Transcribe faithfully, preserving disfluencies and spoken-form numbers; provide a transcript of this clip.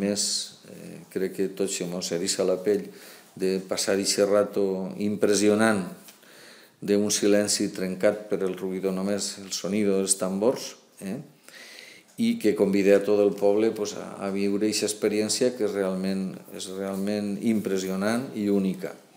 més, eh, crec que tot se mos eriça la pell de passar aquest rato impressionant d'un silenci trencat per el ruïdor només, el sonido dels tambors, eh? I que convida a tot el poble pues, a, a viure aquesta experiència que realment, és realment impressionant i única.